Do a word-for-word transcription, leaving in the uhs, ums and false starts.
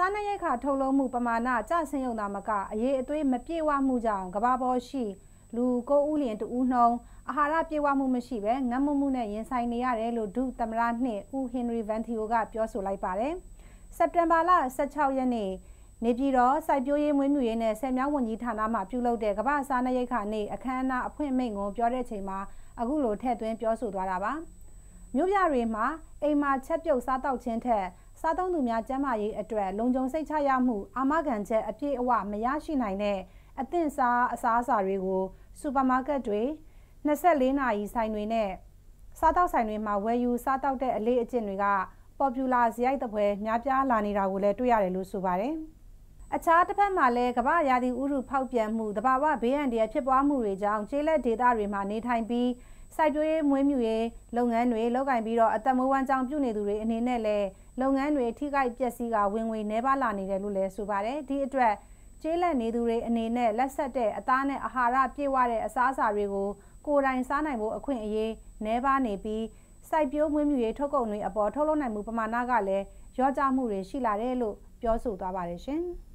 စားနပ်ရိက္ခာထုတ်လုပ်မှုပမာဏကျဆင်းရုံသာမကအရေးအသွေးမပြေဝမှုကြောင့်ကမ္ဘာပေါ်ရှိလူကိုဦးလျင်တဦးနှုန်းအာဟာရပြေဝမှုမရှိဘဲငတ်မမှုနဲ့ရင်ဆိုင်နေရတယ်လို့ဒုသမ္မတနှစ်ဦးဟင်နရီဗန်သီယိုကပြောဆိုလိုက်ပါတယ်။စက်တင်ဘာလဆယ့်ခြောက်ရက်နေ့နေပြည်တော်စိုက်ပျိုးရေးမွေးမြူရေးနဲ့ဆည်မြောင်းဝန်ကြီးဌာနမှပြုလုပ်တဲ့ကမ္ဘာစားနပ်ရိက္ခာနေ့အခမ်းအနားအဖွင့်မိန့်ခွန်းပြောတဲ့ချိန်မှာအခုလိုထည့်သွင်းပြောဆိုသွားတာပါ။မြို့ပြတွေမှာအိမ်မှာချက်ပြုတ်စားတောက်ခြင်းထက်စားသုံးသူများကျန်းမာရေးအတွက်လုံခြုံစိတ်ချရမှုအာမခံချက်အပြည့်အဝမရရှိနိုင်တဲ့အသင့်စားအစားအစာတွေကိုစူပါမားကတ်တွေနှစ်ဆယ့်လေးနာရီဆိုင်တွေနဲ့စားတောက်ဆိုင်တွေမှာဝယ်ယူစားတောက်တဲ့အလေးအကျင့်တွေကပေါ်ပူလာစရိုက်သဖွယ်များပြားလာနေတာကိုလည်းတွေ့ရတယ်လို့ဆိုပါတယ်။အခြားတစ်ဖက်မှာလည်းကမ္ဘာရာသီဥတုဖောက်ပြန်မှုတဘာဝဘေးအန္တရာယ်ဖြစ်ပွားမှုတွေကြောင့်ကျေးလက်ဒေသတွေမှာနေထိုင်ပြီးစိုက်ပျိုးရေးမွေးမြူရေးလုပ်ငန်းတွေလုပ်ကိုင်ပြီးတော့အသက်မွေးဝမ်းကြောင်းပြုနေသူတွေအနေနဲ့လည်းလုပ်ငန်းတွေထိခိုက်ပျက်စီးကဝင်ငွေနှဲပါလာနေတယ်လို့လည်းဆိုပါတယ်။ဒီအတွက်ကျေးလက်နေသူတွေအနေနဲ့လက်ဆက်တဲ့အသားနဲ့အာဟာရပြည့်ဝတဲ့အစားအစာတွေကိုကိုယ်တိုင်စားနိုင်ဖို့အခွင့်အရေးနှဲပါနေပြီးစိုက်ပျိုးမွေးမြူရေးထုတ်ကုန်တွေအပေါ်ထုတ်လုပ်နိုင်မှုပမာဏကလည်းလျော့ကျမှုတွေရှိလာတယ်လို့ပြောဆိုသွားပါတယ်ရှင်။